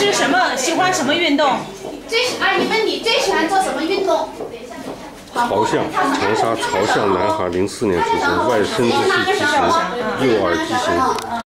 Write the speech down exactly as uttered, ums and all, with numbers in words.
是什么？喜欢什么运动？ 最啊，你们你最喜欢做什么运动？ 朝向，长沙朝向男孩零四年出生，外生殖器畸形，右耳畸形。